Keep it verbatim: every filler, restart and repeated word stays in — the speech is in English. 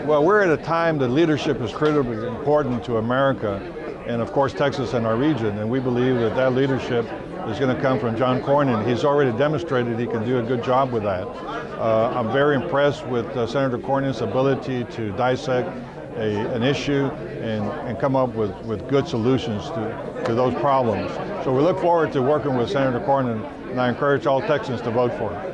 Well, we're at a time that leadership is critically important to America and, of course, Texas and our region. And we believe that that leadership is going to come from John Cornyn. He's already demonstrated he can do a good job with that. Uh, I'm very impressed with uh, Senator Cornyn's ability to dissect a, an issue and, and come up with, with good solutions to, to those problems. So we look forward to working with Senator Cornyn, and I encourage all Texans to vote for him.